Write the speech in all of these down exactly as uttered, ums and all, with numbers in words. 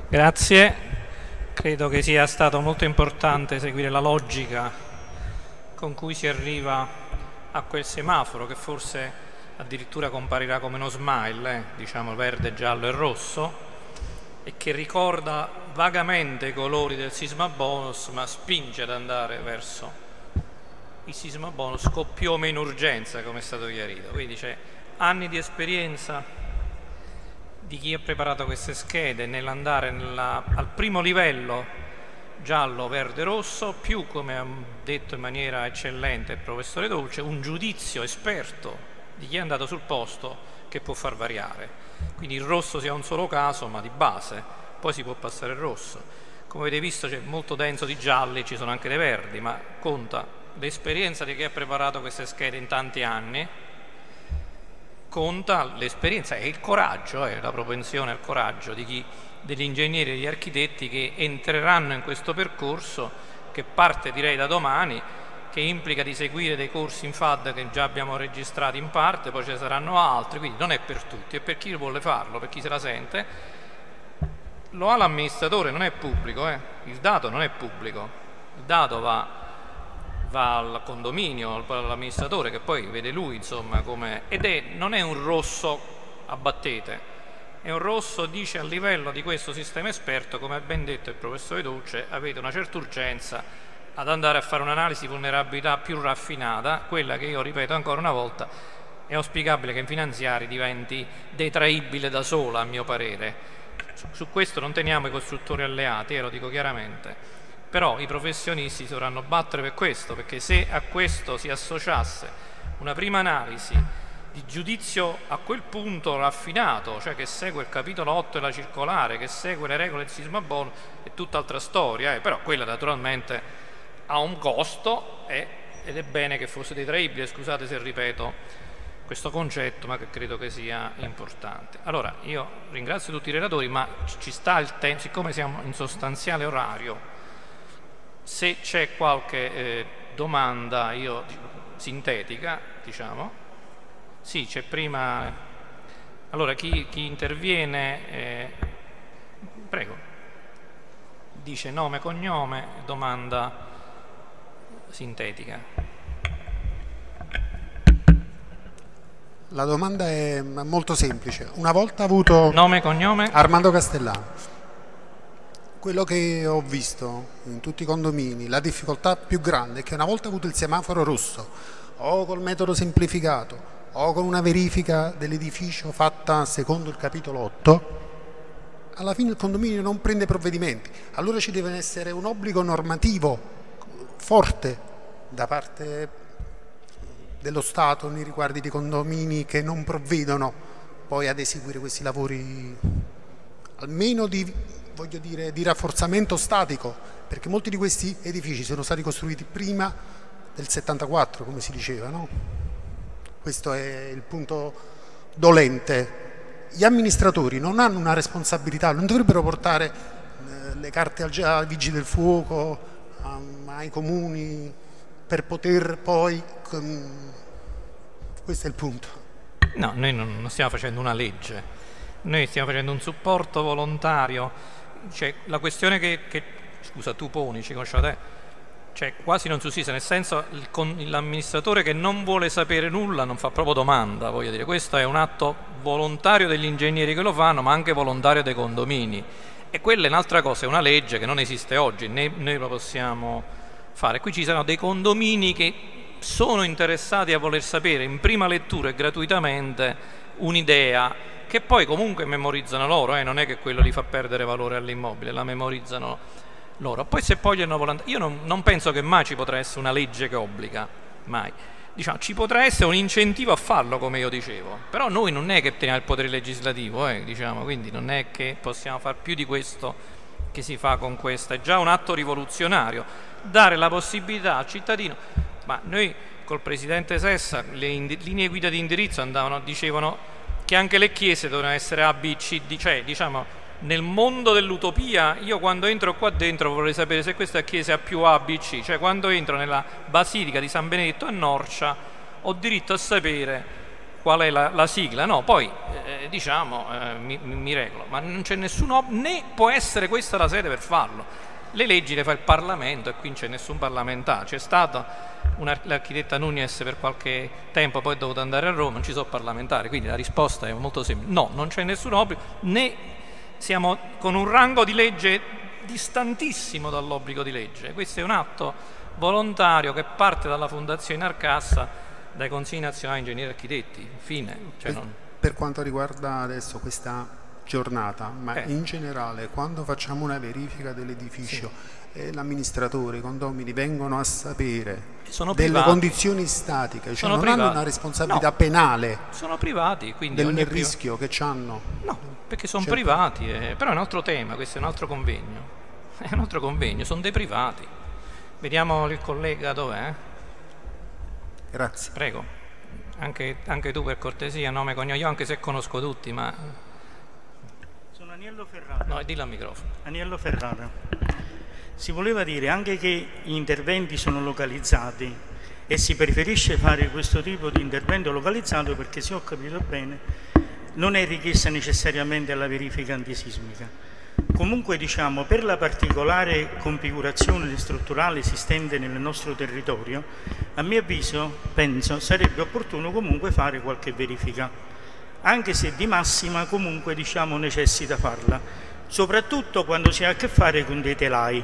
Grazie, credo che sia stato molto importante seguire la logica con cui si arriva a quel semaforo che forse addirittura comparirà come uno smile, eh? diciamo verde, giallo e rosso, e che ricorda vagamente i colori del sisma bonus, ma spinge ad andare verso il sisma bonus con più o meno urgenza, come è stato chiarito. Quindi c'è anni di esperienza di chi ha preparato queste schede nell'andare nella, al primo livello giallo, verde, rosso, più, come ha detto in maniera eccellente il professore Dolce, un giudizio esperto di chi è andato sul posto che può far variare. Quindi il rosso sia un solo caso, ma di base, poi si può passare il rosso. Come avete visto c'è molto denso di gialli, ci sono anche dei verdi, ma conta l'esperienza di chi ha preparato queste schede in tanti anni, conta l'esperienza e il coraggio, eh, la propensione al coraggio di chi, degli ingegneri e degli architetti che entreranno in questo percorso che parte direi da domani, che implica di seguire dei corsi in F A D che già abbiamo registrati in parte, poi ce ne saranno altri, quindi non è per tutti, è per chi vuole farlo, per chi se la sente. Lo ha l'amministratore, non è pubblico, eh. Il dato non è pubblico, il dato va va al condominio, all'amministratore, che poi vede lui, insomma, come, ed è, non è un rosso abbattete, è un rosso, dice, a livello di questo sistema esperto, come ha ben detto il professore Dolce, avete una certa urgenza ad andare a fare un'analisi di vulnerabilità più raffinata, quella che io ripeto ancora una volta, è auspicabile che in finanziari diventi detraibile da sola, a mio parere. Su questo non teniamo i costruttori alleati, eh, lo dico chiaramente. Però i professionisti si dovranno battere per questo, perché se a questo si associasse una prima analisi di giudizio a quel punto raffinato, cioè che segue il capitolo otto della circolare, che segue le regole del sisma bonus, è tutt'altra storia, eh? Però quella naturalmente ha un costo eh? ed è bene che fosse detraibile, scusate se ripeto questo concetto, ma che credo che sia importante. Allora, io ringrazio tutti i relatori, ma ci sta il tempo, siccome siamo in sostanziale orario, se c'è qualche eh, domanda io, sintetica, diciamo, sì, c'è prima, allora chi, chi interviene, eh, prego, dice nome, cognome, domanda sintetica. La domanda è molto semplice. Una volta avuto... Nome, cognome? Armando Castellano. Quello che ho visto in tutti i condomini, la difficoltà più grande è che una volta avuto il semaforo rosso, o col metodo semplificato, o con una verifica dell'edificio fatta secondo il capitolo otto, alla fine il condominio non prende provvedimenti. Allora ci deve essere un obbligo normativo forte da parte dello Stato nei riguardi di condomini che non provvedono poi ad eseguire questi lavori, almeno di... voglio dire, di rafforzamento statico, perché molti di questi edifici sono stati costruiti prima del settantaquattro, come si diceva, no? Questo è il punto dolente. Gli amministratori non hanno una responsabilità, non dovrebbero portare eh, le carte al, ai vigili del fuoco, um, ai comuni, per poter poi... Um, questo è il punto. No, noi non, non stiamo facendo una legge, noi stiamo facendo un supporto volontario. Cioè, la questione che, che scusa tu poni, ci conosciamo te, cioè quasi non sussiste, nel senso l'amministratore che non vuole sapere nulla non fa proprio domanda, voglio dire, questo è un atto volontario degli ingegneri che lo fanno, ma anche volontario dei condomini, e quella è un'altra cosa, è una legge che non esiste oggi, né noi lo possiamo fare. Qui ci saranno dei condomini che sono interessati a voler sapere in prima lettura e gratuitamente un'idea che poi comunque memorizzano loro, eh? Non è che quello li fa perdere valore all'immobile, la memorizzano loro. Poi se poi hanno volontà, io non, non penso che mai ci potrà essere una legge che obbliga, mai. Diciamo, ci potrà essere un incentivo a farlo, come io dicevo, però noi non è che teniamo il potere legislativo, eh? Diciamo, quindi non è che possiamo fare più di questo che si fa con questo, è già un atto rivoluzionario, dare la possibilità al cittadino, ma noi col Presidente Sessa le linee guida di indirizzo andavano, dicevano che anche le chiese devono essere A, B, C, D, cioè diciamo nel mondo dell'utopia io quando entro qua dentro vorrei sapere se questa chiesa ha più A, B, C, cioè quando entro nella Basilica di San Benedetto a Norcia ho diritto a sapere qual è la, la sigla, no, poi eh, diciamo eh, mi, mi regolo, ma non c'è nessuno, né può essere questa la sede per farlo. Le leggi le fa il Parlamento e qui non c'è nessun parlamentare. C'è stata l'architetta Nunez per qualche tempo, poi è dovuta andare a Roma, non ci sono parlamentari, quindi la risposta è molto semplice: no, non c'è nessun obbligo, né siamo con un rango di legge distantissimo dall'obbligo di legge. Questo è un atto volontario che parte dalla Fondazione Arcassa, dai Consigli Nazionali Ingegneri Architetti, fine. Cioè non... Per quanto riguarda adesso questa giornata, ma eh. in generale quando facciamo una verifica dell'edificio sì. e l'amministratore, i condomini vengono a sapere sono delle privati. condizioni statiche, cioè sono non privati. hanno una responsabilità no. penale sono privati, quindi del rischio priva... che hanno? No, perché sono certo. privati, eh. però è un altro tema, questo è un altro convegno, è un altro convegno, sono dei privati. Vediamo il collega dov'è? Grazie. Prego, anche, anche tu per cortesia, nome e cognome, io anche se conosco tutti, ma... Aniello Ferrara. No, dillo al microfono. Aniello Ferrara. Si voleva dire anche che gli interventi sono localizzati e si preferisce fare questo tipo di intervento localizzato perché, se ho capito bene, non è richiesta necessariamente la verifica antisismica. Comunque, diciamo, per la particolare configurazione strutturale esistente nel nostro territorio, a mio avviso, penso, sarebbe opportuno comunque fare qualche verifica, anche se di massima comunque diciamo necessita farla, soprattutto quando si ha a che fare con dei telai.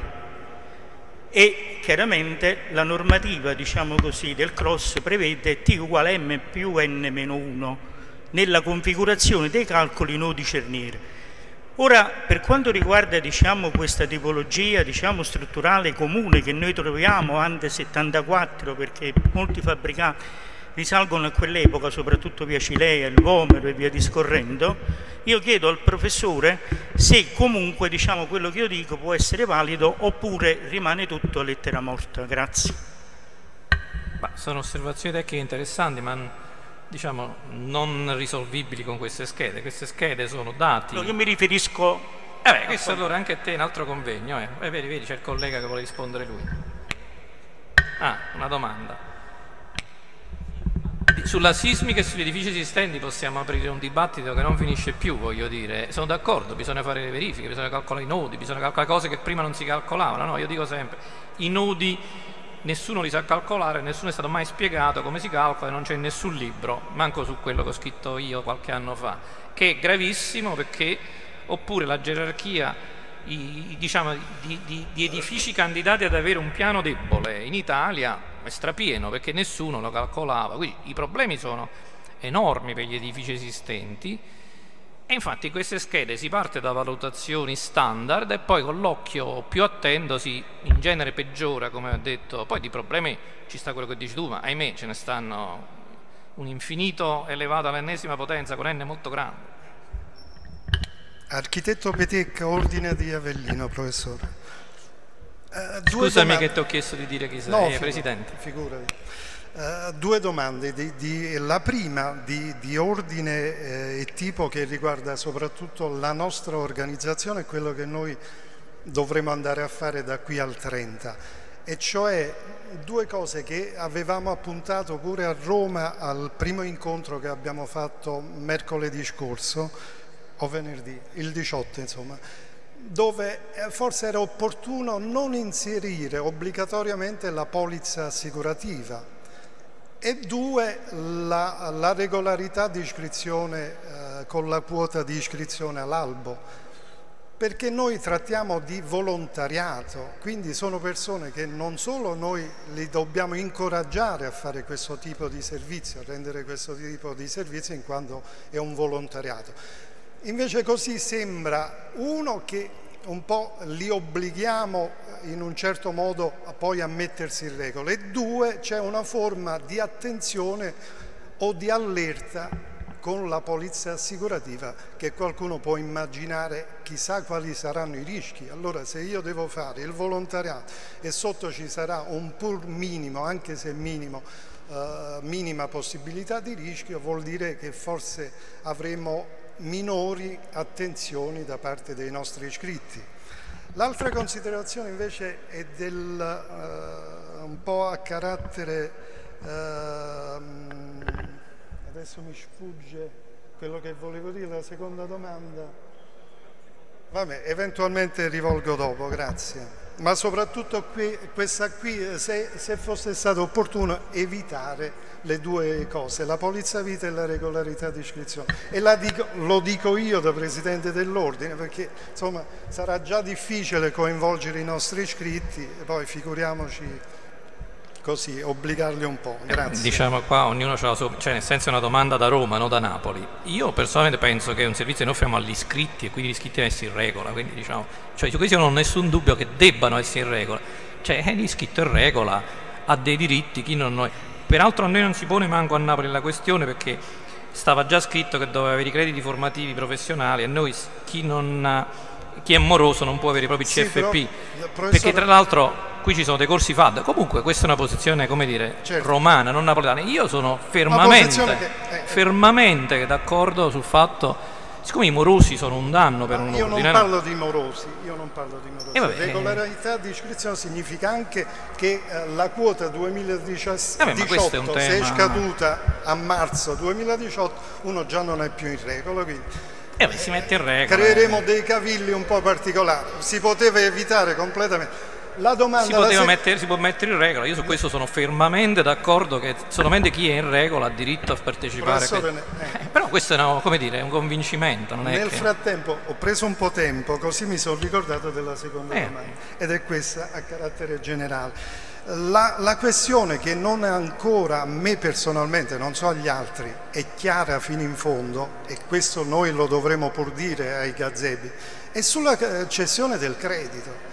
E chiaramente la normativa, diciamo così, del cross prevede T uguale M più N meno uno nella configurazione dei calcoli nodi cerniere. Ora, per quanto riguarda diciamo, questa tipologia diciamo, strutturale comune che noi troviamo ante settantaquattro, perché molti fabbricati risalgono a quell'epoca, soprattutto via Cilea, il Vomero e via discorrendo, io chiedo al professore se comunque diciamo, quello che io dico può essere valido oppure rimane tutto a lettera morta. Grazie. Bah, sono osservazioni tecniche interessanti, ma diciamo non risolvibili con queste schede. Queste schede sono dati... No, io mi riferisco... Eh beh, questo allora anche a te è un altro convegno. Eh. Eh, vedi, vedi, c'è il collega che vuole rispondere lui. Ah, una domanda. Sulla sismica e sugli edifici esistenti possiamo aprire un dibattito che non finisce più, voglio dire. Sono d'accordo, bisogna fare le verifiche, bisogna calcolare i nodi, bisogna calcolare cose che prima non si calcolavano. No, io dico sempre, i nodi nessuno li sa calcolare, nessuno è stato mai spiegato come si calcola, non c'è nessun libro, manco su quello che ho scritto io qualche anno fa, che è gravissimo perché, oppure la gerarchia i, diciamo, di, di, di edifici candidati ad avere un piano debole in Italia è strapieno perché nessuno lo calcolava, quindi i problemi sono enormi per gli edifici esistenti e infatti queste schede si parte da valutazioni standard e poi con l'occhio più attento si in genere peggiora, come ho detto. Poi di problemi ci sta quello che dici tu, ma ahimè ce ne stanno un infinito elevato all'ennesima potenza con N molto grande. Architetto Petecca, Ordine di Avellino, professore. Uh, Scusami domande... che ti ho chiesto di dire chi sei, no, figura, Presidente. Figurati. Uh, due domande. Di, di, la prima di, di ordine eh, e tipo che riguarda soprattutto la nostra organizzazione e quello che noi dovremo andare a fare da qui al trenta. E cioè due cose che avevamo appuntato pure a Roma al primo incontro che abbiamo fatto mercoledì scorso, o venerdì, il diciotto insomma, dove forse era opportuno non inserire obbligatoriamente la polizza assicurativa e due la, la regolarità di iscrizione eh, con la quota di iscrizione all'albo, perché noi trattiamo di volontariato, quindi sono persone che non solo noi li dobbiamo incoraggiare a fare questo tipo di servizio, a rendere questo tipo di servizio in quanto è un volontariato. Invece così sembra, uno, che un po' li obblighiamo in un certo modo a poi a mettersi in regola e due, c'è una forma di attenzione o di allerta con la polizza assicurativa che qualcuno può immaginare chissà quali saranno i rischi. Allora se io devo fare il volontariato e sotto ci sarà un pur minimo, anche se minimo, eh, minima possibilità di rischio, vuol dire che forse avremo minori attenzioni da parte dei nostri iscritti. L'altra considerazione invece è del, uh, un po' a carattere uh, adesso mi sfugge quello che volevo dire, la seconda domanda. Vabbè, eventualmente rivolgo dopo, grazie. Ma soprattutto qui, questa qui, se, se fosse stato opportuno evitare le due cose, la polizia vita e la regolarità di iscrizione. E la dico, lo dico io da Presidente dell'Ordine, perché insomma sarà già difficile coinvolgere i nostri iscritti, e poi figuriamoci così, obbligarli un po'. Grazie. Diciamo qua ognuno ha la sua, cioè nel senso è una domanda da Roma, non da Napoli. Io personalmente penso che è un servizio che noi offriamo agli iscritti e quindi gli iscritti devono essere in regola, quindi diciamo, cioè su questo non ho nessun dubbio che debbano essere in regola. Cioè l'iscritto in regola ha dei diritti, chi non noi. Peraltro a noi non si pone manco a Napoli la questione, perché stava già scritto che doveva avere i crediti formativi professionali e noi chi non chi è moroso non può avere i propri C F P, sì, però, perché tra l'altro qui ci sono dei corsi F A D. Comunque questa è una posizione, come dire, certo, romana, non napoletana. Io sono fermamente, che, eh, fermamente d'accordo sul fatto, siccome i morosi sono un danno per un io ordine. Non parlo di morosi, io non parlo di morosi. Eh vabbè, regolarità di iscrizione significa anche che eh, la quota duemiladiciotto, eh beh, è un tema... se è scaduta a marzo duemiladiciotto, uno già non è più in regola, quindi Eh, si mette in regola. Creeremo dei cavilli un po' particolari. Si poteva evitare completamente. La domanda si, poteva se... mettere, si può mettere in regola. Io su questo sono fermamente d'accordo che solamente chi è in regola ha diritto a partecipare. Que... Eh. Eh, però questo è, no, come dire, è un convincimento. Non è Nel che... frattempo ho preso un po' tempo, così mi sono ricordato della seconda eh. domanda, ed è questa a carattere generale. La, la questione che non è ancora, a me personalmente, non so agli altri, è chiara fino in fondo, e questo noi lo dovremo pur dire ai gazebi, è sulla cessione del credito.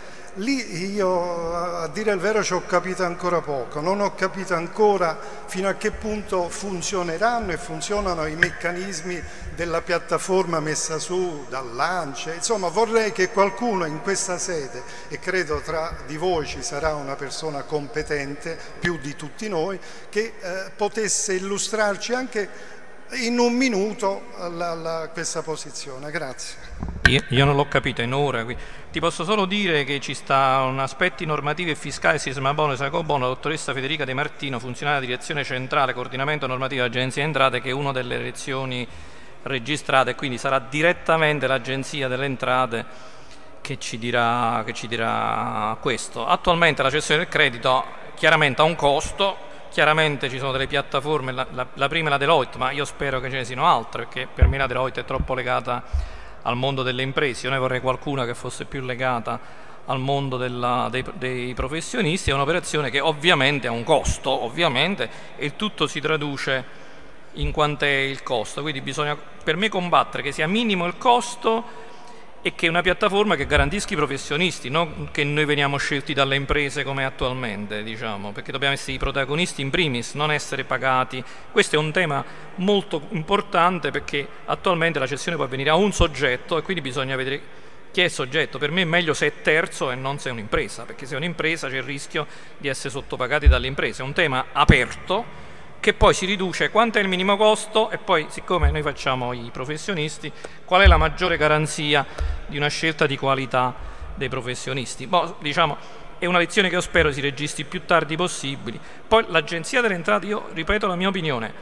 Lì io, a dire il vero, ci ho capito ancora poco, non ho capito ancora fino a che punto funzioneranno e funzionano i meccanismi della piattaforma messa su dall'ANCE. Insomma, vorrei che qualcuno in questa sede, e credo tra di voi ci sarà una persona competente, più di tutti noi, che eh, potesse illustrarci anche in un minuto la, la, questa posizione. Grazie. Io, io non l'ho capito in ora, qui. Ti posso solo dire che ci sta un aspetti normativi e fiscali, Sisma Bonus e Ecobono, la dottoressa Federica De Martino, funzionaria della direzione centrale coordinamento normativo dell'Agenzia Entrate, che è una delle elezioni registrate, e quindi sarà direttamente l'Agenzia delle Entrate che ci dirà, che ci dirà questo. Attualmente la cessione del credito chiaramente ha un costo. Chiaramente ci sono delle piattaforme, la, la, la prima è la Deloitte, ma io spero che ce ne siano altre, perché per me la Deloitte è troppo legata al mondo delle imprese. Io ne vorrei qualcuna che fosse più legata al mondo della, dei, dei professionisti. È un'operazione che ovviamente ha un costo, ovviamente, e il tutto si traduce in quant'è il costo. Quindi bisogna per me combattere che sia minimo il costo e che è una piattaforma che garantisca i professionisti, non che noi veniamo scelti dalle imprese come attualmente, diciamo, perché dobbiamo essere i protagonisti in primis, non essere pagati. Questo è un tema molto importante, perché attualmente la cessione può avvenire a un soggetto e quindi bisogna vedere chi è il soggetto. Per me è meglio se è terzo e non se è un'impresa, perché se è un'impresa c'è il rischio di essere sottopagati dalle imprese. È un tema aperto, che poi si riduce quanto è il minimo costo e poi, siccome noi facciamo i professionisti, qual è la maggiore garanzia di una scelta di qualità dei professionisti. Boh, diciamo, è una lezione che io spero si registri più tardi possibili. Poi l'Agenzia delle Entrate, io ripeto la mia opinione,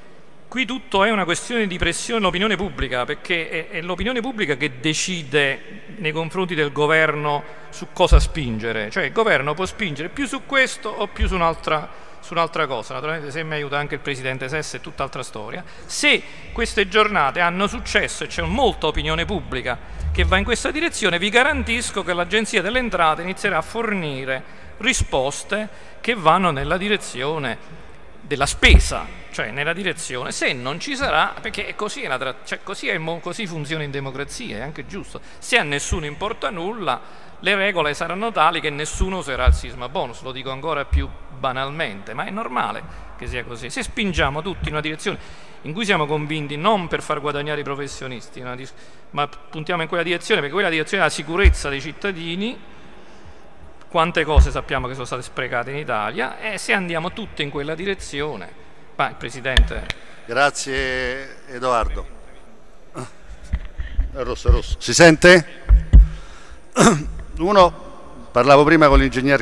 qui tutto è una questione di pressione dell'opinione pubblica, perché è, è l'opinione pubblica che decide nei confronti del governo su cosa spingere. Cioè il governo può spingere più su questo o più su un'altra su un'altra cosa. Naturalmente, se mi aiuta anche il Presidente Sessa è tutt'altra storia. Se queste giornate hanno successo e c'è molta opinione pubblica che va in questa direzione, vi garantisco che l'Agenzia delle Entrate inizierà a fornire risposte che vanno nella direzione della spesa, cioè nella direzione, se non ci sarà, perché così, è la, cioè così, è, così funziona in democrazia, è anche giusto. Se a nessuno importa nulla, le regole saranno tali che nessuno userà il Sisma Bonus, lo dico ancora più banalmente, ma è normale che sia così. Se spingiamo tutti in una direzione in cui siamo convinti non per far guadagnare i professionisti, ma puntiamo in quella direzione, perché quella direzione è la sicurezza dei cittadini, quante cose sappiamo che sono state sprecate in Italia, e se andiamo tutti in quella direzione, ma il Presidente... Grazie Edoardo. È rosso, è rosso. Si sente? Uno, parlavo prima con l'ingegner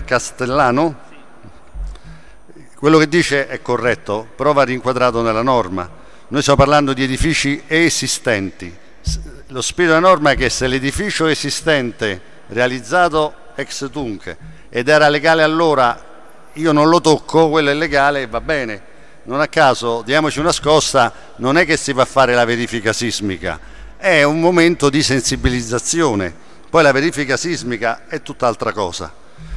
Castellano, quello che dice è corretto, però va rinquadrato nella norma. Noi stiamo parlando di edifici esistenti. Lo spirito della norma è che se l'edificio esistente realizzato ex tunc ed era legale allora, io non lo tocco, quello è legale e va bene. Non a caso, diamoci una scossa, non è che si va a fare la verifica sismica, è un momento di sensibilizzazione. Poi la verifica sismica è tutt'altra cosa.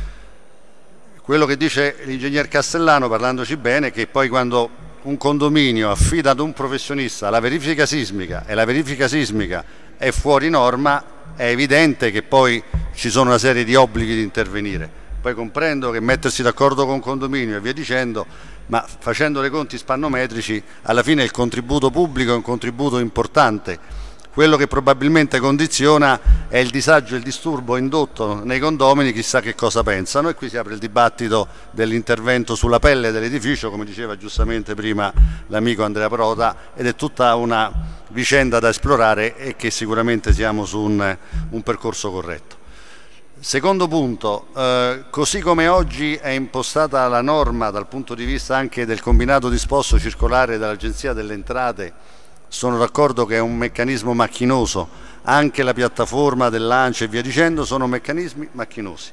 Quello che dice l'ingegner Castellano, parlandoci bene, è che poi quando un condominio affida ad un professionista la verifica sismica e la verifica sismica è fuori norma, è evidente che poi ci sono una serie di obblighi di intervenire. Poi comprendo che mettersi d'accordo con un condominio e via dicendo, ma facendo dei conti spannometrici alla fine il contributo pubblico è un contributo importante. Quello che probabilmente condiziona è il disagio e il disturbo indotto nei condomini, chissà che cosa pensano, e qui si apre il dibattito dell'intervento sulla pelle dell'edificio, come diceva giustamente prima l'amico Andrea Prota, ed è tutta una vicenda da esplorare e che sicuramente siamo su un, un percorso corretto. Secondo punto, eh, così come oggi è impostata la norma dal punto di vista anche del combinato disposto circolare dell'Agenzia delle Entrate, sono d'accordo che è un meccanismo macchinoso, anche la piattaforma dell'ANCE e via dicendo sono meccanismi macchinosi.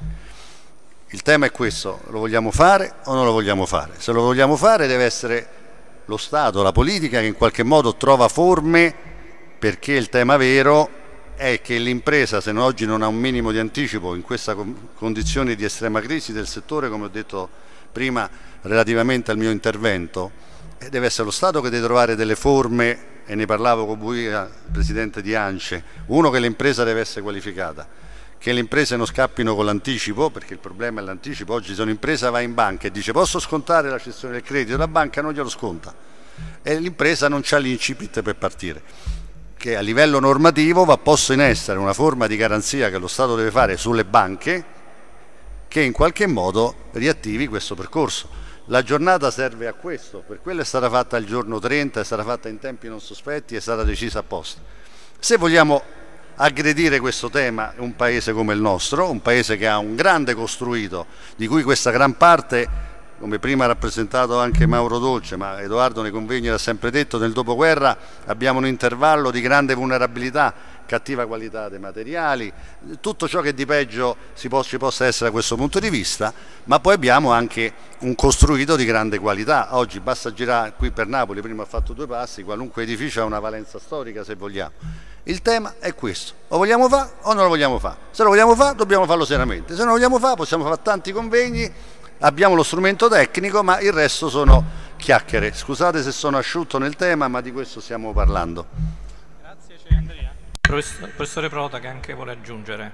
Il tema è questo, lo vogliamo fare o non lo vogliamo fare? Se lo vogliamo fare deve essere lo Stato, la politica che in qualche modo trova forme, perché il tema vero è che l'impresa, se oggi non ha un minimo di anticipo in questa condizione di estrema crisi del settore, come ho detto prima relativamente al mio intervento, deve essere lo Stato che deve trovare delle forme, e ne parlavo con Buia, presidente di ANCE, uno, che l'impresa deve essere qualificata, che le imprese non scappino con l'anticipo, perché il problema è l'anticipo. Oggi se un'impresa va in banca e dice posso scontare la cessione del credito, la banca non glielo sconta e l'impresa non c'ha l'incipit per partire, che a livello normativo va posto in essere una forma di garanzia che lo Stato deve fare sulle banche che in qualche modo riattivi questo percorso. La giornata serve a questo, per quello è stata fatta il giorno trenta, è stata fatta in tempi non sospetti, è stata decisa apposta. Se vogliamo aggredire questo tema, un paese come il nostro, un paese che ha un grande costruito, di cui questa gran parte, come prima ha rappresentato anche Mauro Dolce, ma Edoardo nei convegni l'ha sempre detto, nel dopoguerra abbiamo un intervallo di grande vulnerabilità, cattiva qualità dei materiali, tutto ciò che di peggio si può, ci possa essere da questo punto di vista, ma poi abbiamo anche un costruito di grande qualità. Oggi basta girare qui per Napoli, prima ho fatto due passi, qualunque edificio ha una valenza storica se vogliamo. Il tema è questo, lo vogliamo fare o non lo vogliamo fare? Se lo vogliamo fare dobbiamo farlo seriamente, se non lo vogliamo fare possiamo fare tanti convegni, abbiamo lo strumento tecnico, ma il resto sono chiacchiere. Scusate se sono asciutto nel tema, ma di questo stiamo parlando. Grazie, c'è Andrea. Professore Prota che anche vuole aggiungere.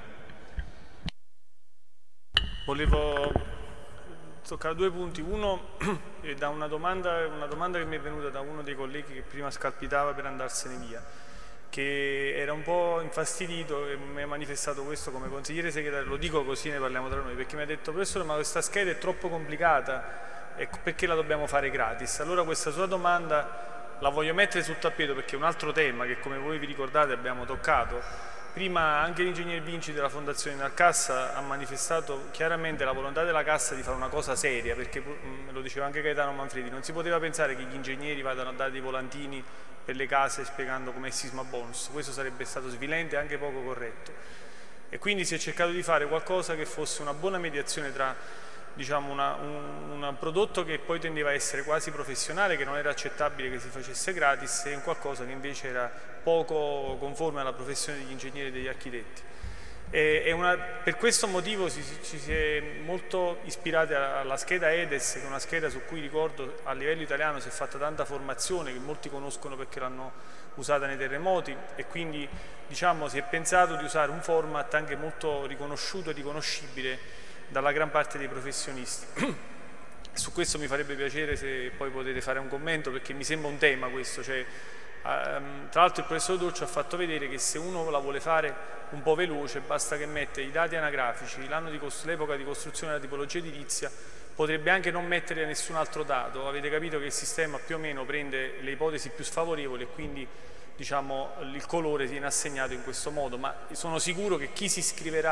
Volevo toccare due punti. Uno è da una domanda, una domanda che mi è venuta da uno dei colleghi che prima scalpitava per andarsene via, che era un po' infastidito e mi ha manifestato questo come consigliere segretario. Lo dico così, ne parliamo tra noi, perché mi ha detto professore, ma questa scheda è troppo complicata, ecco, perché la dobbiamo fare gratis? Allora questa sua domanda la voglio mettere sul tappeto perché è un altro tema che, come voi vi ricordate, abbiamo toccato. Prima anche l'ingegnere Vinci della Fondazione Narcassa ha manifestato chiaramente la volontà della Cassa di fare una cosa seria, perché lo diceva anche Gaetano Manfredi, non si poteva pensare che gli ingegneri vadano a dare dei volantini per le case spiegando com'è il sisma bonus, questo sarebbe stato svilente e anche poco corretto. E quindi si è cercato di fare qualcosa che fosse una buona mediazione tra, diciamo, una, un, un prodotto che poi tendeva a essere quasi professionale, che non era accettabile che si facesse gratis, e un qualcosa che invece era poco conforme alla professione degli ingegneri e degli architetti. E, e una, per questo motivo ci si, ci si è molto ispirati alla scheda E D E S, che è una scheda su cui, ricordo, a livello italiano si è fatta tanta formazione, che molti conoscono perché l'hanno usata nei terremoti, e quindi, diciamo, si è pensato di usare un format anche molto riconosciuto e riconoscibile dalla gran parte dei professionisti. Su questo mi farebbe piacere se poi potete fare un commento, perché mi sembra un tema questo, cioè, um, tra l'altro il professor Dolce ha fatto vedere che se uno la vuole fare un po' veloce basta che mette i dati anagrafici, l'epoca di costruzione della tipologia edilizia, potrebbe anche non mettere nessun altro dato. Avete capito che il sistema più o meno prende le ipotesi più sfavorevoli e quindi, diciamo, il colore viene assegnato in questo modo, ma sono sicuro che chi si iscriverà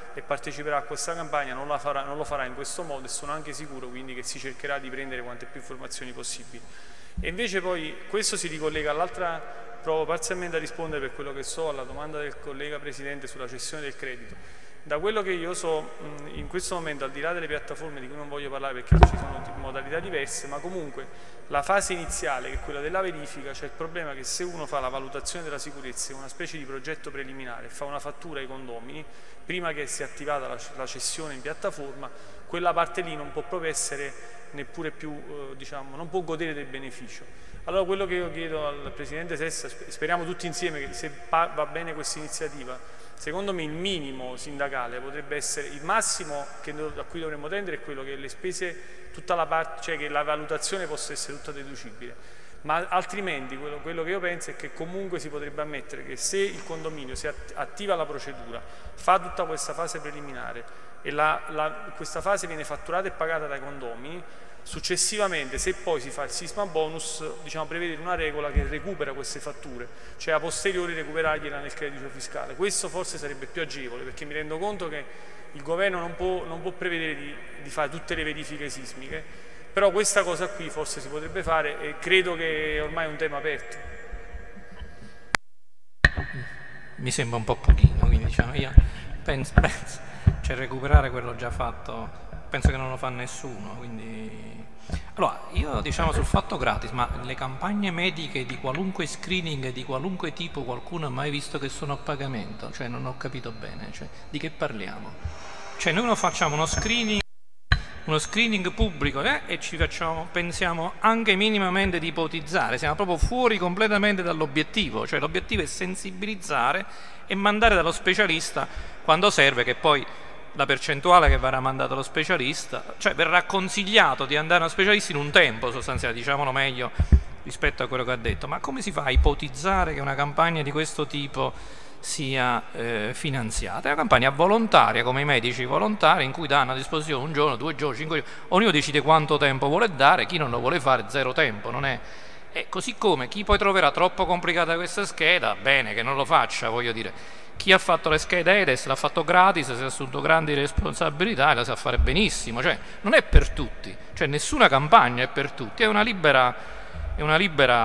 e parteciperà a questa campagna non, la farà, non lo farà in questo modo, e sono anche sicuro quindi che si cercherà di prendere quante più informazioni possibili. E invece poi questo si ricollega all'altra, provo parzialmente a rispondere per quello che so alla domanda del collega Presidente sulla cessione del credito. Da quello che io so in questo momento, al di là delle piattaforme di cui non voglio parlare perché ci sono modalità diverse, ma comunque la fase iniziale, che è quella della verifica, c'è il problema che se uno fa la valutazione della sicurezza, una specie di progetto preliminare, fa una fattura ai condomini, prima che sia attivata la, la cessione in piattaforma, quella parte lì non può proprio essere neppure più, eh, diciamo, non può godere del beneficio. Allora quello che io chiedo al Presidente Sessa, speriamo tutti insieme che se va bene questa iniziativa, secondo me il minimo sindacale potrebbe essere, il massimo che, a cui dovremmo tendere è quello che le spese, tutta la parte, cioè che la valutazione possa essere tutta deducibile, ma altrimenti quello, quello che io penso è che comunque si potrebbe ammettere che se il condominio si attiva la procedura, fa tutta questa fase preliminare e la, la, questa fase viene fatturata e pagata dai condomini, successivamente, se poi si fa il sisma bonus, diciamo, prevedere una regola che recupera queste fatture, cioè a posteriori recuperargliela nel credito fiscale. Questo forse sarebbe più agevole, perché mi rendo conto che il governo non può, non può prevedere di, di fare tutte le verifiche sismiche, però questa cosa qui forse si potrebbe fare e credo che ormai è un tema aperto. Mi sembra un po' pochino, quindi diciamo, io penso, penso cioè recuperare quello già fatto, penso che non lo fa nessuno, quindi... Allora, io diciamo sul fatto gratis, ma le campagne mediche di qualunque screening di qualunque tipo qualcuno ha mai visto che sono a pagamento? Cioè non ho capito bene, cioè, di che parliamo? Cioè noi non facciamo uno screening, uno screening pubblico eh, e ci facciamo, pensiamo anche minimamente di ipotizzare, siamo proprio fuori completamente dall'obiettivo, cioè l'obiettivo è sensibilizzare e mandare dallo specialista quando serve, che poi la percentuale che verrà mandata allo specialista, cioè verrà consigliato di andare allo specialista in un tempo sostanzialmente, diciamolo meglio rispetto a quello che ha detto, ma come si fa a ipotizzare che una campagna di questo tipo sia eh, finanziata? È una campagna volontaria, come i medici volontari, in cui danno a disposizione un giorno, due giorni, cinque giorni, ognuno decide quanto tempo vuole dare, chi non lo vuole fare zero tempo, non è... E così come chi poi troverà troppo complicata questa scheda, bene che non lo faccia, voglio dire. Chi ha fatto le schede E D E S l'ha fatto gratis, si è assunto grandi responsabilità e la sa fare benissimo, cioè non è per tutti, cioè nessuna campagna è per tutti, è una libera, è una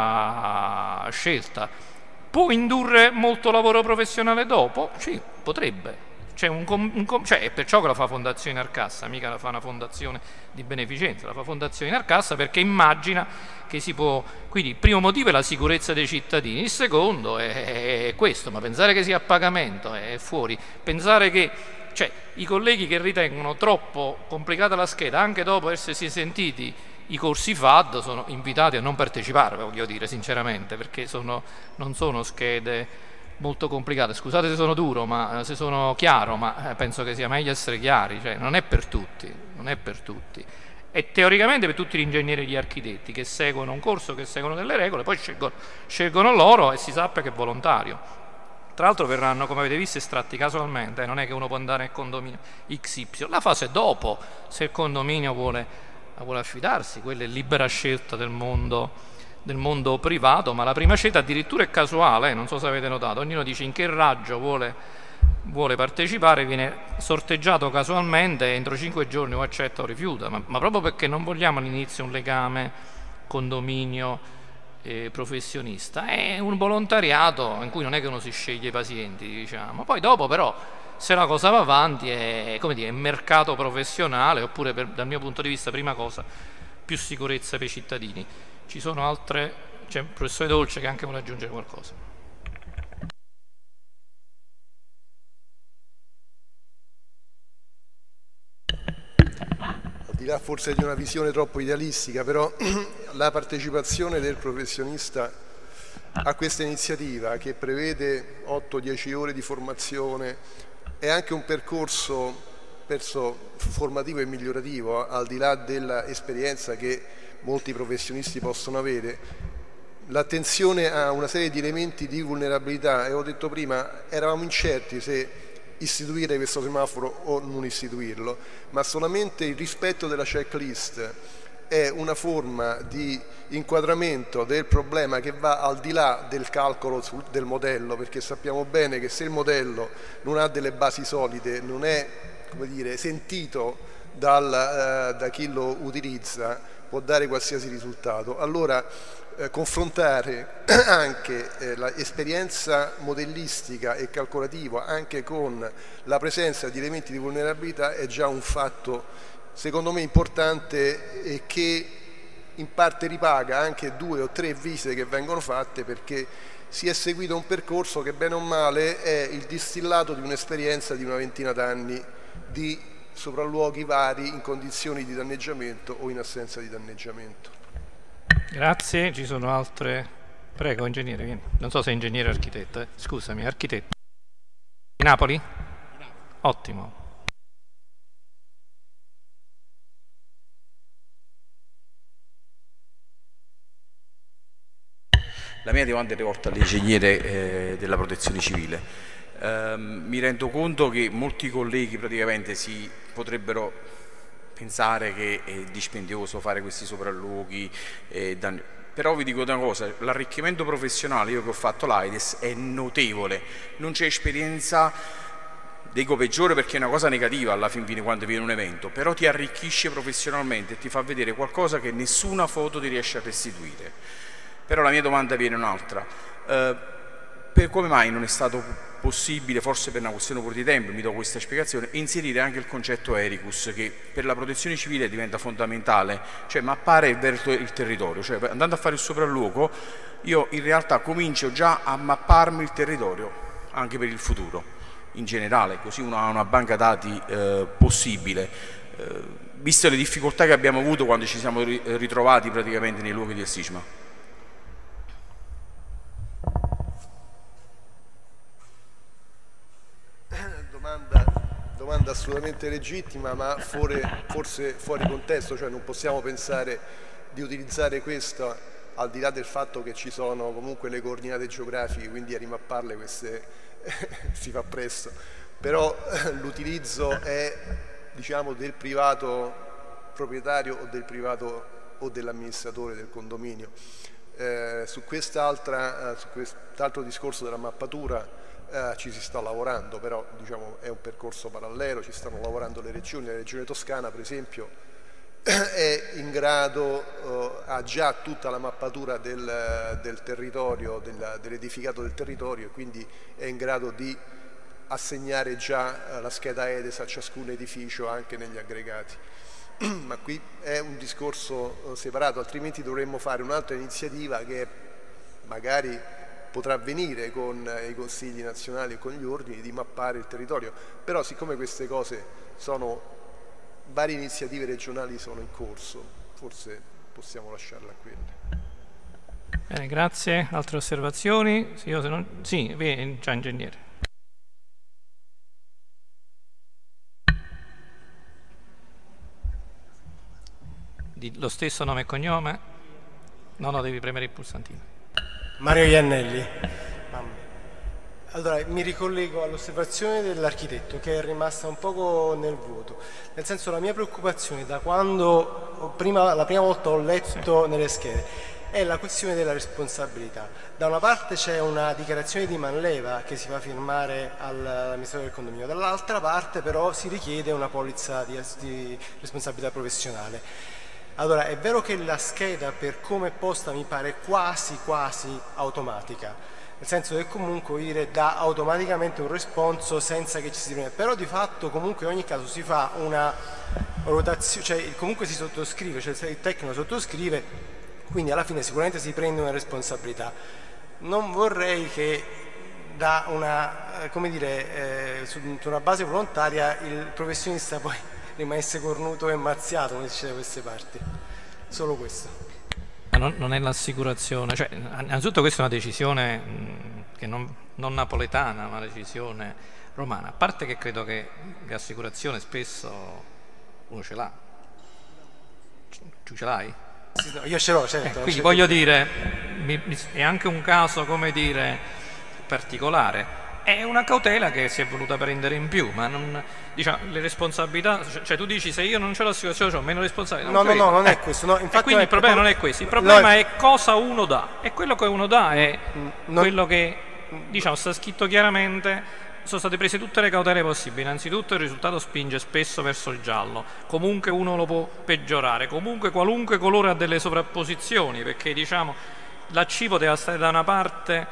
libera scelta. Può indurre molto lavoro professionale dopo? Sì, potrebbe. C'è un, un, cioè è perciò che la fa Fondazione Arcassa, mica la fa una fondazione di beneficenza, la fa Fondazione Arcassa perché immagina che si può, quindi il primo motivo è la sicurezza dei cittadini, il secondo è, è questo, ma pensare che sia a pagamento è fuori, pensare che, cioè i colleghi che ritengono troppo complicata la scheda anche dopo essersi sentiti i corsi F A D sono invitati a non partecipare, voglio dire sinceramente, perché sono, non sono schede molto complicate, scusate se sono duro, ma se sono chiaro, ma penso che sia meglio essere chiari, cioè non è per tutti, non è per tutti. E teoricamente per tutti gli ingegneri e gli architetti che seguono un corso, che seguono delle regole, poi scelgono, scelgono loro e si sappia che è volontario. Tra l'altro verranno, come avete visto, estratti casualmente, eh, non è che uno può andare nel condominio X Y, la fase dopo, se il condominio vuole, vuole affidarsi, quella è libera scelta del mondo del mondo privato, ma la prima scelta addirittura è casuale, eh, non so se avete notato, ognuno dice in che raggio vuole, vuole partecipare, viene sorteggiato casualmente, entro cinque giorni o accetta o rifiuta, ma, ma proprio perché non vogliamo all'inizio un legame condominio eh, professionista, è un volontariato in cui non è che uno si sceglie i pazienti, diciamo. Poi dopo però se la cosa va avanti è, come dire, è mercato professionale, oppure per, dal mio punto di vista prima cosa più sicurezza per i cittadini. Ci sono altre, c'è il professore Dolce che anche vuole aggiungere qualcosa. Al di là forse di una visione troppo idealistica, però la partecipazione del professionista a questa iniziativa, che prevede otto dieci ore di formazione, è anche un percorso perso formativo e migliorativo, al di là dell'esperienza che molti professionisti possono avere. L'attenzione a una serie di elementi di vulnerabilità, e ho detto prima, eravamo incerti se istituire questo semaforo o non istituirlo, ma solamente il rispetto della checklist è una forma di inquadramento del problema che va al di là del calcolo del modello, perché sappiamo bene che se il modello non ha delle basi solide, non è, come dire, sentito dal, eh, da chi lo utilizza, può dare qualsiasi risultato. Allora eh, confrontare anche eh, l'esperienza modellistica e calcolativa anche con la presenza di elementi di vulnerabilità è già un fatto secondo me importante e che in parte ripaga anche due o tre visite che vengono fatte, perché si è seguito un percorso che bene o male è il distillato di un'esperienza di una ventina d'anni di sopralluoghi vari in condizioni di danneggiamento o in assenza di danneggiamento. Grazie, ci sono altre... Prego, ingegnere, vieni. Non so se è ingegnere o architetto, eh. Scusami, architetto. Napoli? Ottimo. La mia domanda è rivolta all'ingegnere eh, della protezione civile. Eh, mi rendo conto che molti colleghi praticamente si potrebbero pensare che è dispendioso fare questi sopralluoghi, eh, dan... però vi dico una cosa, l'arricchimento professionale, io che ho fatto l'AIDES, è notevole, non c'è esperienza, dico peggiore perché è una cosa negativa alla fin fine quando viene un evento, però ti arricchisce professionalmente e ti fa vedere qualcosa che nessuna foto ti riesce a restituire. Però la mia domanda viene un'altra, eh, per come mai non è stato possibile, forse per una questione pure di tempo, mi do questa spiegazione, inserire anche il concetto Ericus che per la protezione civile diventa fondamentale, cioè mappare il, il territorio, cioè andando a fare il sopralluogo io in realtà comincio già a mapparmi il territorio anche per il futuro in generale, così una, una banca dati eh, possibile, eh, viste le difficoltà che abbiamo avuto quando ci siamo ritrovati praticamente nei luoghi del sisma. Domanda, domanda assolutamente legittima, ma fuori, forse fuori contesto, cioè non possiamo pensare di utilizzare questo al di là del fatto che ci sono comunque le coordinate geografiche, quindi a rimapparle queste si fa presto, però l'utilizzo è, diciamo, del privato proprietario o del privato o dell'amministratore del condominio. Eh, su quest'altra, eh, su quest'altro discorso della mappatura Eh, ci si sta lavorando, però diciamo, è un percorso parallelo, ci stanno lavorando le regioni, la regione Toscana per esempio è in grado, eh, ha già tutta la mappatura del, del territorio, del, dell'edificato del territorio e quindi è in grado di assegnare già eh, la scheda EDES a ciascun edificio anche negli aggregati. Ma qui è un discorso eh, separato, altrimenti dovremmo fare un'altra iniziativa che magari potrà avvenire con i consigli nazionali e con gli ordini di mappare il territorio, però siccome queste cose sono, varie iniziative regionali sono in corso, forse possiamo lasciarla a quelle. Bene, grazie. Altre osservazioni? Sì, io se non... sì, vieni, già ingegnere. Di lo stesso nome e cognome? No, no, devi premere il pulsantino. Mario Iannelli. Allora, mi ricollego all'osservazione dell'architetto che è rimasta un poco nel vuoto, nel senso la mia preoccupazione da quando prima, la prima volta ho letto sì. nelle schede è la questione della responsabilità. Da una parte c'è una dichiarazione di manleva che si fa firmare all'amministratore del condominio, dall'altra parte però si richiede una polizza di, di responsabilità professionale. Allora, è vero che la scheda per come è posta mi pare quasi quasi automatica, nel senso che comunque dire, dà automaticamente un responso senza che ci si prenda, però di fatto comunque in ogni caso si fa una rotazione, cioè comunque si sottoscrive, cioè il tecnico sottoscrive, quindi alla fine sicuramente si prende una responsabilità. Non vorrei che da una, come dire, eh, su una base volontaria il professionista poi rimanesse cornuto e mazziato, come si dice da queste parti. Solo questo. Ma non, non è l'assicurazione, cioè, innanzitutto questa è una decisione mh, che non, non napoletana, ma una decisione romana. A parte che credo che l'assicurazione spesso uno ce l'ha. Tu ce l'hai? Sì, no, io ce l'ho, certo. Eh, quindi voglio dire, mi, mi, è anche un caso, come dire, particolare. è una cautela che si è voluta prendere in più, ma non, diciamo, le responsabilità, cioè tu dici se io non c'ho l'assicurazione ho meno responsabilità. No, no, no, non è questo. No, infatti quindi il problema non è questo, il problema è cosa uno dà, e quello che uno dà è non... quello che, diciamo, sta scritto chiaramente. Sono state prese tutte le cautele possibili. Innanzitutto il risultato spinge spesso verso il giallo, comunque uno lo può peggiorare, comunque qualunque colore ha delle sovrapposizioni, perché diciamo la C poteva stare da una parte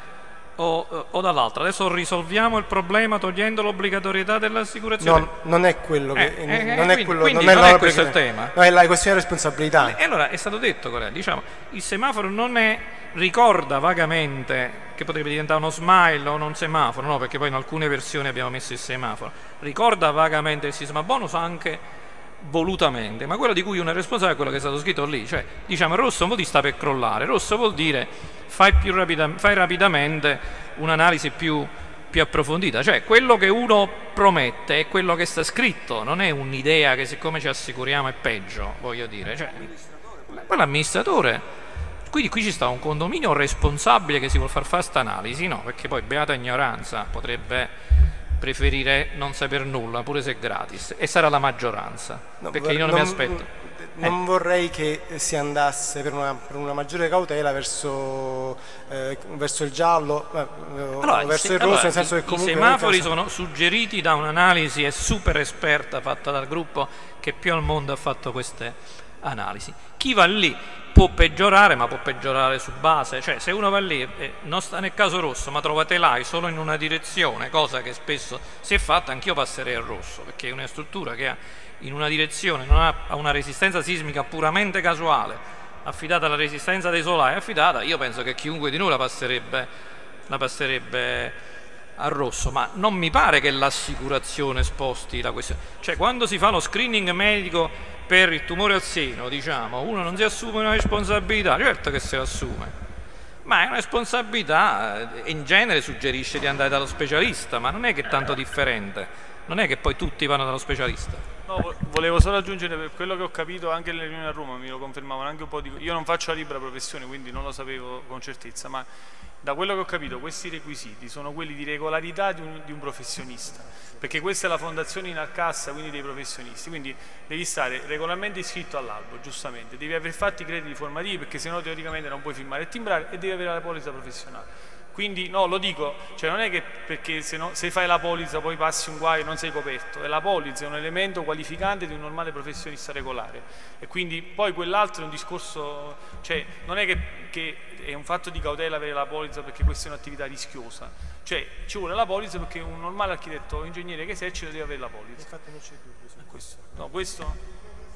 o, o dall'altra. Adesso risolviamo il problema togliendo l'obbligatorietà dell'assicurazione. No, non è quello che eh, non eh, è quindi, quello, quindi non è, non è questo il tema. No, è la questione di responsabilità. E allora è stato detto, diciamo, il semaforo non è, ricorda vagamente che potrebbe diventare uno smile o un semaforo, no, perché poi in alcune versioni abbiamo messo il semaforo, ricorda vagamente il sisma bonus anche volutamente, ma quello di cui uno è responsabile è quello che è stato scritto lì, cioè diciamo il rosso non vuol dire sta per crollare, rosso vuol dire fai, più rapida, fai rapidamente un'analisi più, più approfondita, cioè quello che uno promette è quello che sta scritto, non è un'idea che siccome ci assicuriamo è peggio, voglio dire, cioè poi l'amministratore. Quindi qui ci sta un condominio responsabile che si vuole far fare questa analisi, no? Perché poi beata ignoranza potrebbe preferire non saper nulla, pure se è gratis, e sarà la maggioranza, no, perché io non, non mi aspetto. Non eh. vorrei che si andasse per una, per una maggiore cautela verso, eh, verso il giallo, eh, allora, o verso se, il rosso, allora, nel senso i, che comunque... I semafori sono suggeriti da un'analisi super esperta fatta dal gruppo che più al mondo ha fatto queste analisi. Chi va lì può peggiorare, ma può peggiorare su base, cioè se uno va lì e non sta nel caso rosso ma trova telai solo in una direzione, cosa che spesso si è fatta, anch'io passerei al rosso, perché è una struttura che ha in una direzione, non ha, ha una resistenza sismica puramente casuale, affidata alla resistenza dei solai, affidata, io penso che chiunque di noi la passerebbe, la passerebbe al rosso, ma non mi pare che l'assicurazione sposti la questione, cioè quando si fa lo screening medico per il tumore al seno, diciamo, uno non si assume una responsabilità, certo che se l'assume, ma è una responsabilità, in genere suggerisce di andare dallo specialista, ma non è che è tanto differente, non è che poi tutti vanno dallo specialista. No, volevo solo aggiungere, per quello che ho capito anche nelle riunioni a Roma, mi lo confermavano anche un po' di... Io non faccio la libera professione, quindi non lo sapevo con certezza, ma da quello che ho capito questi requisiti sono quelli di regolarità di un, di un professionista, perché questa è la fondazione in Alcassa, quindi dei professionisti, quindi devi stare regolarmente iscritto all'albo, giustamente, devi aver fatto i crediti formativi, perché sennò teoricamente non puoi firmare e timbrare, e devi avere la polizza professionale. Quindi no, lo dico, cioè non è che perché se, no, se fai la polizza poi passi un guaio e non sei coperto, e la polizza è un elemento qualificante di un normale professionista regolare, e quindi poi quell'altro è un discorso, cioè non è che, che è un fatto di cautela avere la polizza perché questa è un'attività rischiosa, cioè ci vuole la polizza perché un normale architetto o ingegnere che esercita deve avere la polizza. Infatti non c'è dubbio su questo. No, questo...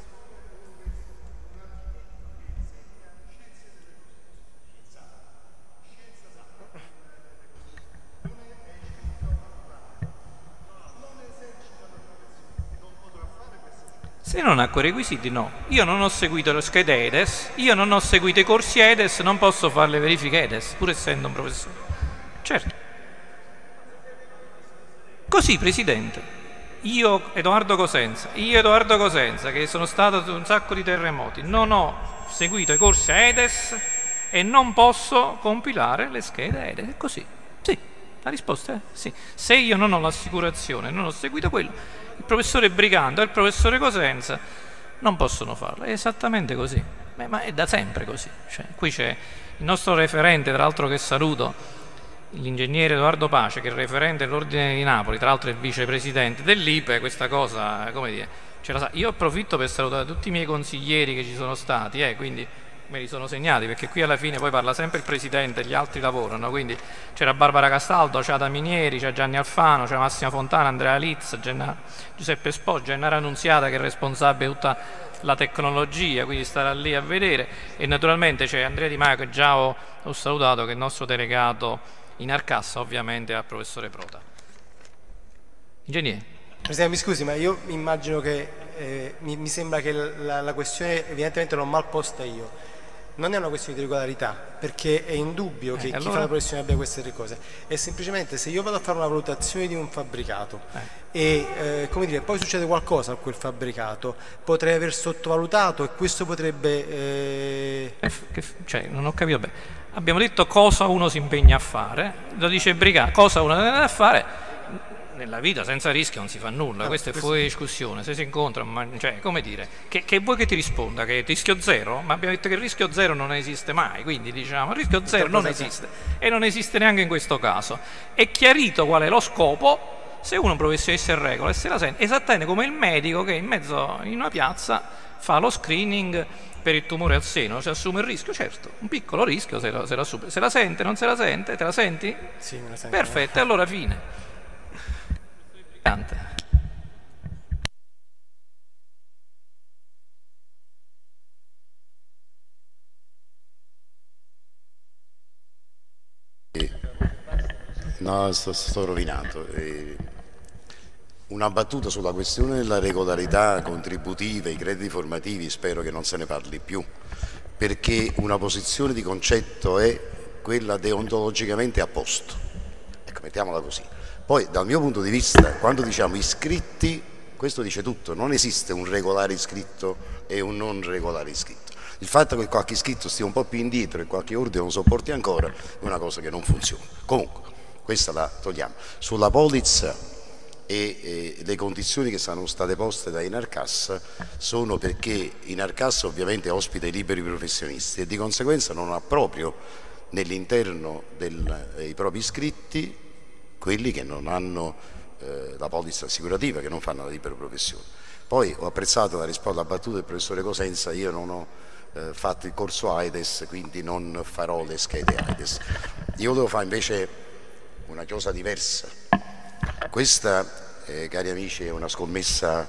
Se non ha quei requisiti, no. Io non ho seguito le schede E D E S, io non ho seguito i corsi E D E S, non posso fare le verifiche E D E S, pur essendo un professore. Certo. Così, Presidente, io Edoardo Cosenza, io Edoardo Cosenza, che sono stato su un sacco di terremoti, non ho seguito i corsi E D E S e non posso compilare le schede E D E S. È così. Sì, la risposta è sì. Se io non ho l'assicurazione, non ho seguito quello, il professore Brigando e il professore Cosenza non possono farlo, è esattamente così. Beh, ma è da sempre così, cioè, qui c'è il nostro referente, tra l'altro che saluto, l'ingegnere Edoardo Pace, che è il referente dell'Ordine di Napoli, tra l'altro è il vicepresidente dell'I P E, questa cosa, come dire, ce la sa. Io approfitto per salutare tutti i miei consiglieri che ci sono stati, eh, quindi me li sono segnati, perché qui alla fine poi parla sempre il presidente, gli altri lavorano, quindi c'era Barbara Castaldo, c'è Ada Minieri, c'è Gianni Alfano, c'è Massimo Fontana, Andrea Litz, Genna, Giuseppe Spo, Gennaro Annunziata che è responsabile di tutta la tecnologia, quindi starà lì a vedere, e naturalmente c'è Andrea Di Maio che già ho, ho salutato, che è il nostro delegato in Arcassa, ovviamente al professore Prota. Ingegnere. Presidente, mi scusi, ma io immagino che eh, mi, mi sembra che la, la questione evidentemente l'ho mal posta io. non è una questione di regolarità, perché è indubbio che eh, chi allora... fa la professione abbia queste cose. È semplicemente se io vado a fare una valutazione di un fabbricato eh. e eh, come dire, poi succede qualcosa a quel fabbricato, potrei aver sottovalutato e questo potrebbe... Eh... Che, cioè, non ho capito bene. Abbiamo detto cosa uno si impegna a fare, lo dice Brigà, cosa uno deve a fare. Nella vita senza rischio non si fa nulla, no, questa è fuori discussione, se si incontra, ma, cioè, come dire, che, che vuoi che ti risponda, che rischio zero? Ma abbiamo detto che il rischio zero non esiste mai, quindi diciamo il rischio zero non esiste e non esiste neanche in questo caso. È chiarito qual è lo scopo, se uno è un professionista in regola e se la sente, esattamente come il medico che in mezzo in una piazza fa lo screening per il tumore al seno, si assume il rischio, certo, un piccolo rischio se, lo, se, lo assume. Se la sente, non se la sente, te la senti? Sì, me la sento. Perfetto, e allora fine. No, sto, sto rovinato. Eh, una battuta sulla questione della regolarità contributiva, i crediti formativi, spero che non se ne parli più, perché una posizione di concetto è quella deontologicamente a posto. Ecco, mettiamola così. Poi dal mio punto di vista, quando diciamo iscritti, questo dice tutto, non esiste un regolare iscritto e un non regolare iscritto. Il fatto che qualche iscritto stia un po' più indietro e qualche ordine non sopporti ancora è una cosa che non funziona. Comunque, questa la togliamo. Sulla polizza e, e le condizioni che sono state poste da Inarcassa sono perché Inarcassa ovviamente ospita i liberi professionisti e di conseguenza non ha proprio nell'interno dei propri iscritti quelli che non hanno eh, la polizza assicurativa, che non fanno la libera professione. Poi ho apprezzato la risposta alla battuta del professore Cosenza, io non ho eh, fatto il corso AIDS, quindi non farò le schede AIDS. Io devo fare invece una cosa diversa. Questa, eh, cari amici, è una scommessa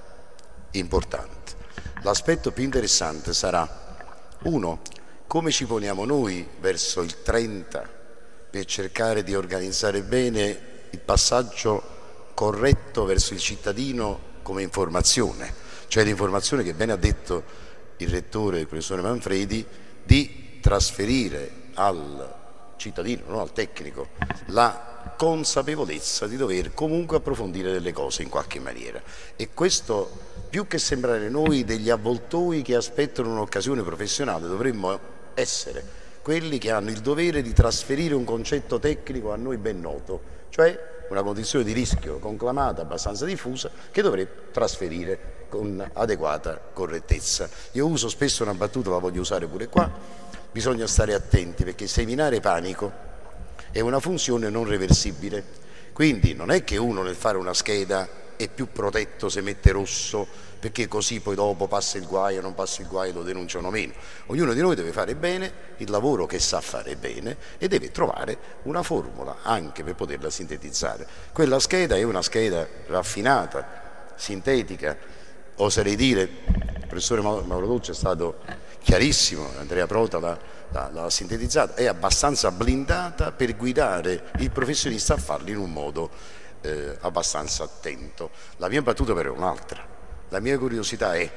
importante. L'aspetto più interessante sarà, uno, come ci poniamo noi verso il trenta per cercare di organizzare bene il passaggio corretto verso il cittadino come informazione, cioè l'informazione che bene ha detto il rettore, il professore Manfredi, di trasferire al cittadino, non al tecnico, la consapevolezza di dover comunque approfondire delle cose in qualche maniera. E questo, più che sembrare noi degli avvoltoi che aspettano un'occasione professionale, dovremmo essere quelli che hanno il dovere di trasferire un concetto tecnico a noi ben noto, cioè una condizione di rischio conclamata, abbastanza diffusa, che dovremmo trasferire con adeguata correttezza. Io uso spesso una battuta, la voglio usare pure qua, bisogna stare attenti perché seminare panico è una funzione non reversibile, quindi non è che uno nel fare una scheda è più protetto se mette rosso perché così poi dopo passa il guaio, non passa il guaio, lo denunciano meno. Ognuno di noi deve fare bene il lavoro che sa fare bene e deve trovare una formula anche per poterla sintetizzare. Quella scheda è una scheda raffinata, sintetica, oserei dire, il professore Mauro Dolce è stato chiarissimo, Andrea Prota l'ha sintetizzata, è abbastanza blindata per guidare il professionista a farlo in un modo eh, abbastanza attento. La mia battuta però è un'altra. La mia curiosità è: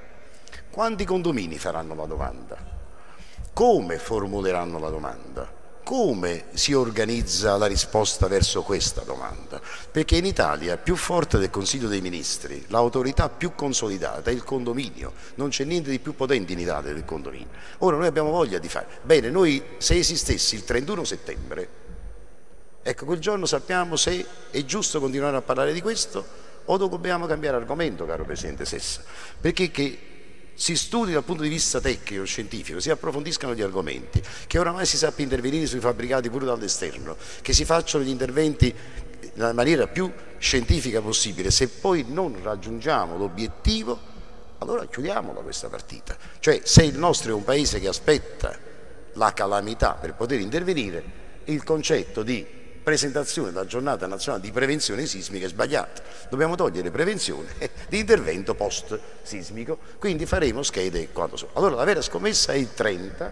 quanti condomini faranno la domanda? Come formuleranno la domanda? Come si organizza la risposta verso questa domanda? Perché in Italia, più forte del Consiglio dei Ministri, l'autorità più consolidata è il condominio. Non c'è niente di più potente in Italia del condominio. Ora noi abbiamo voglia di fare. Bene, noi se esistessi il trentuno settembre, ecco, quel giorno sappiamo se è giusto continuare a parlare di questo o dobbiamo cambiare argomento, caro Presidente Sessa, perché che si studi dal punto di vista tecnico, scientifico, si approfondiscano gli argomenti, che oramai si sappia intervenire sui fabbricati pure dall'esterno, che si facciano gli interventi nella maniera più scientifica possibile. Se poi non raggiungiamo l'obiettivo, allora chiudiamola questa partita. Cioè, se il nostro è un paese che aspetta la calamità per poter intervenire, il concetto di presentazione della giornata nazionale di prevenzione sismica è sbagliata. Dobbiamo togliere prevenzione di intervento post sismico, quindi faremo schede quando sono. Allora la vera scommessa è il trenta.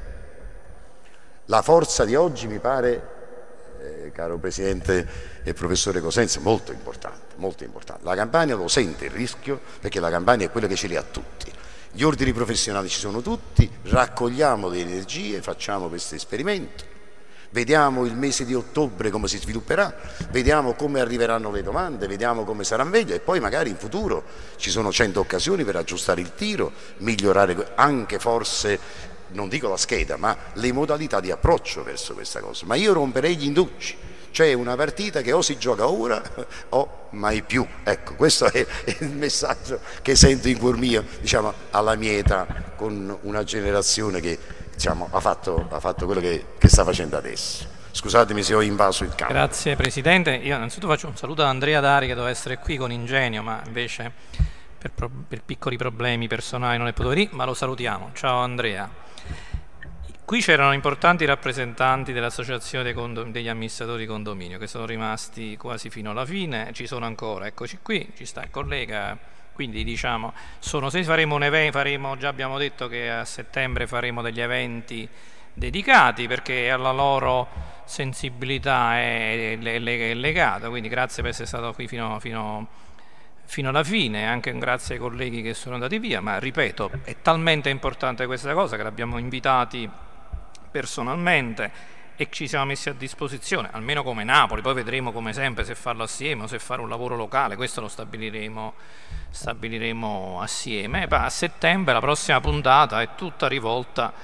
La forza di oggi mi pare, eh, caro Presidente e Professore Cosenza, molto importante, molto importante. La Campania lo sente il rischio, perché la Campania è quella che ce li ha tutti. Gli ordini professionali ci sono tutti, raccogliamo le energie, facciamo questo esperimento, vediamo il mese di ottobre come si svilupperà, vediamo come arriveranno le domande, vediamo come sarà meglio e poi magari in futuro ci sono cento occasioni per aggiustare il tiro, migliorare anche forse, non dico la scheda, ma le modalità di approccio verso questa cosa. Ma io romperei gli indugi, cioè una partita che o si gioca ora o mai più. Ecco, questo è il messaggio che sento in cuor mio, diciamo, alla mia età, con una generazione che diciamo, ha, fatto, ha fatto quello che, che sta facendo adesso. Scusatemi se ho invaso il campo. Grazie Presidente. Io innanzitutto faccio un saluto ad Andrea Dari che doveva essere qui con ingegno, ma invece per, pro, per piccoli problemi personali non è potuto venire, ma lo salutiamo. Ciao Andrea. Qui c'erano importanti rappresentanti dell'associazione dei degli amministratori di condominio che sono rimasti quasi fino alla fine, ci sono ancora, eccoci qui, ci sta il collega, quindi diciamo, sono, se faremo un evento, faremo, già abbiamo detto che a settembre faremo degli eventi dedicati perché alla loro sensibilità è, è, è legata, quindi grazie per essere stato qui fino, fino, fino alla fine, anche grazie ai colleghi che sono andati via, ma ripeto, è talmente importante questa cosa che l'abbiamo invitati personalmente e ci siamo messi a disposizione, almeno come Napoli, poi vedremo come sempre se farlo assieme o se fare un lavoro locale, questo lo stabiliremo, stabiliremo assieme. A settembre la prossima puntata è tutta rivolta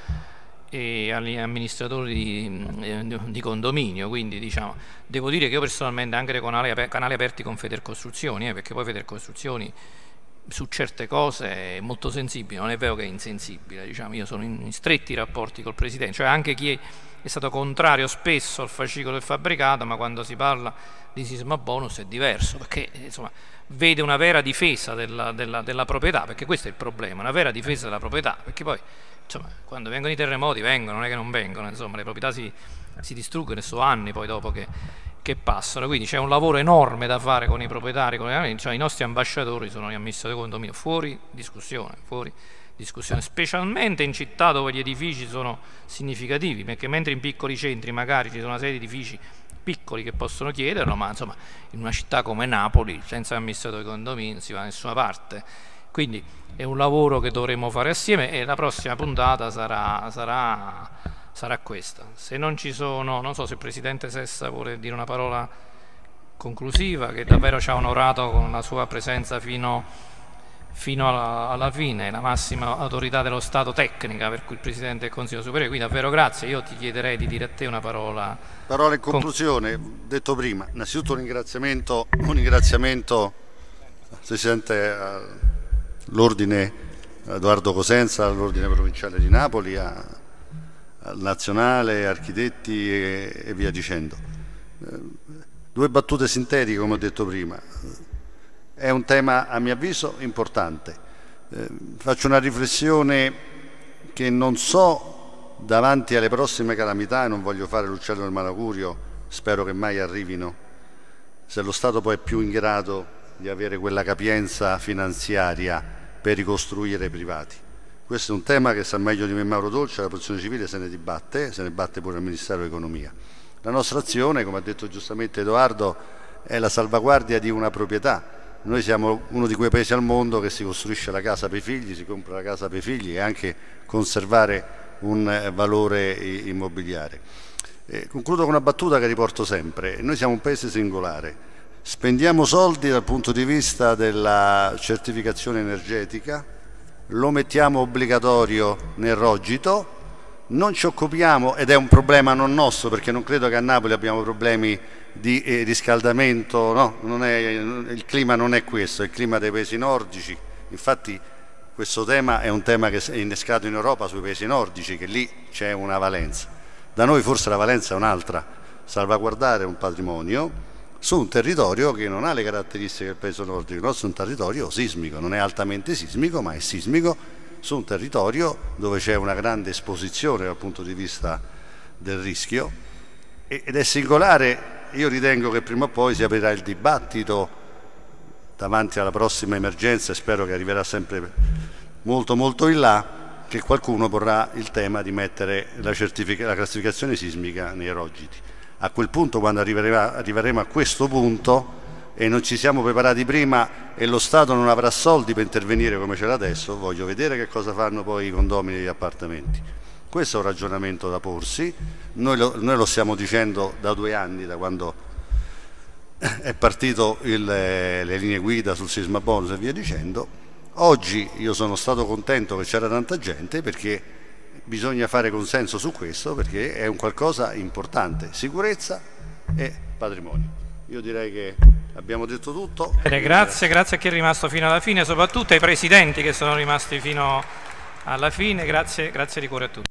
eh, agli amministratori di, eh, di condominio, quindi diciamo, devo dire che io personalmente anche dei canali, canali aperti con Federcostruzioni, eh, perché poi Federcostruzioni su certe cose è molto sensibile, non è vero che è insensibile, diciamo, io sono in stretti rapporti col Presidente, cioè anche chi è stato contrario spesso al fascicolo del fabbricato, ma quando si parla di sisma bonus è diverso, perché insomma vede una vera difesa della, della, della proprietà, perché questo è il problema, una vera difesa della proprietà, perché poi insomma quando vengono i terremoti vengono, non è che non vengono, insomma le proprietà si, si distruggono e sono anni poi dopo che che passano, quindi c'è un lavoro enorme da fare con i proprietari, con i, cioè i nostri ambasciatori sono gli amministratori di condominio, fuori discussione, fuori discussione, specialmente in città dove gli edifici sono significativi, perché mentre in piccoli centri magari ci sono una serie di edifici piccoli che possono chiederlo, ma insomma in una città come Napoli senza amministratori di condominio non si va da nessuna parte, quindi è un lavoro che dovremo fare assieme e la prossima puntata sarà, sarà sarà questa. Se non ci sono, non so se il Presidente Sessa vuole dire una parola conclusiva, che davvero ci ha onorato con la sua presenza fino, fino alla, alla fine, la massima autorità dello Stato tecnica, per cui il Presidente del Consiglio Superiore, quindi davvero grazie, io ti chiederei di dire a te una parola. Parola in conclusione, con... detto prima, innanzitutto un ringraziamento, un ringraziamento Presidente all'Ordine Edoardo Cosenza, all'Ordine Provinciale di Napoli, a nazionale, architetti e, e via dicendo. Due battute sintetiche, come ho detto prima. È un tema, a mio avviso, importante. Eh, faccio una riflessione che non so, davanti alle prossime calamità, e non voglio fare l'uccello del malaugurio, spero che mai arrivino, se lo Stato poi è più in grado di avere quella capienza finanziaria per ricostruire i privati. Questo è un tema che sa meglio di me Mauro Dolce, la protezione civile se ne dibatte, se ne batte pure il Ministero dell'Economia. La nostra azione, come ha detto giustamente Edoardo, è la salvaguardia di una proprietà. Noi siamo uno di quei paesi al mondo che si costruisce la casa per i figli, si compra la casa per i figli e anche conservare un valore immobiliare. Eh, concludo con una battuta che riporto sempre. Noi siamo un paese singolare, spendiamo soldi dal punto di vista della certificazione energetica, lo mettiamo obbligatorio nel rogito, non ci occupiamo, ed è un problema non nostro perché non credo che a Napoli abbiamo problemi di eh, riscaldamento, no, non è, il clima non è questo, è il clima dei paesi nordici, infatti questo tema è un tema che è innescato in Europa sui paesi nordici, che lì c'è una valenza. Da noi forse la valenza è un'altra, salvaguardare un patrimonio su un territorio che non ha le caratteristiche del paese nordico, il nostro è un territorio sismico, non è altamente sismico ma è sismico su un territorio dove c'è una grande esposizione dal punto di vista del rischio ed è singolare. Io ritengo che prima o poi si aprirà il dibattito davanti alla prossima emergenza e spero che arriverà sempre molto molto in là, che qualcuno porrà il tema di mettere la, la classificazione sismica nei rogiti. A quel punto, quando arriveremo a questo punto, e non ci siamo preparati prima e lo Stato non avrà soldi per intervenire come c'era adesso, voglio vedere che cosa fanno poi i condomini e gli appartamenti. Questo è un ragionamento da porsi, noi lo, noi lo stiamo dicendo da due anni, da quando è partito il, le linee guida sul sisma bonus e via dicendo. Oggi io sono stato contento che c'era tanta gente, perché bisogna fare consenso su questo, perché è un qualcosa importante, sicurezza e patrimonio. Io direi che abbiamo detto tutto. Bene, grazie, grazie a chi è rimasto fino alla fine, soprattutto ai presidenti che sono rimasti fino alla fine, grazie, grazie di cuore a tutti.